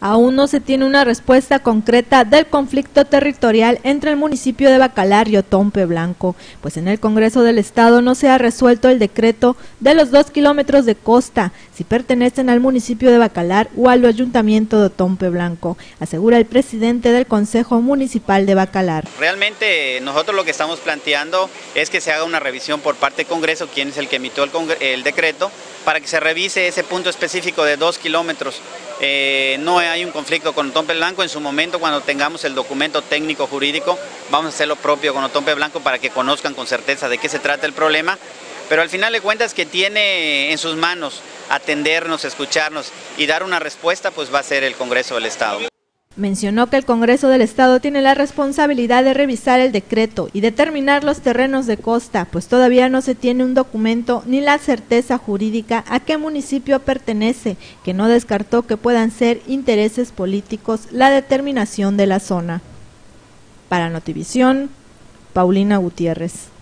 Aún no se tiene una respuesta concreta del conflicto territorial entre el municipio de Bacalar y Otompe Blanco, pues en el Congreso del Estado no se ha resuelto el decreto de los 2 kilómetros de costa, si pertenecen al municipio de Bacalar o al ayuntamiento de Otompe Blanco, asegura el presidente del Consejo Municipal de Bacalar. Realmente nosotros lo que estamos planteando es que se haga una revisión por parte del Congreso, quien es el que emitió el decreto, para que se revise ese punto específico de 2 kilómetros. No hay un conflicto con Otompe Blanco. En su momento, cuando tengamos el documento técnico jurídico, vamos a hacer lo propio con Otompe Blanco para que conozcan con certeza de qué se trata el problema, pero al final de cuentas que tiene en sus manos atendernos, escucharnos y dar una respuesta, pues va a ser el Congreso del Estado. Mencionó que el Congreso del Estado tiene la responsabilidad de revisar el decreto y determinar los terrenos de costa, pues todavía no se tiene un documento ni la certeza jurídica a qué municipio pertenece, que no descartó que puedan ser intereses políticos la determinación de la zona. Para Notivisión, Paulina Gutiérrez.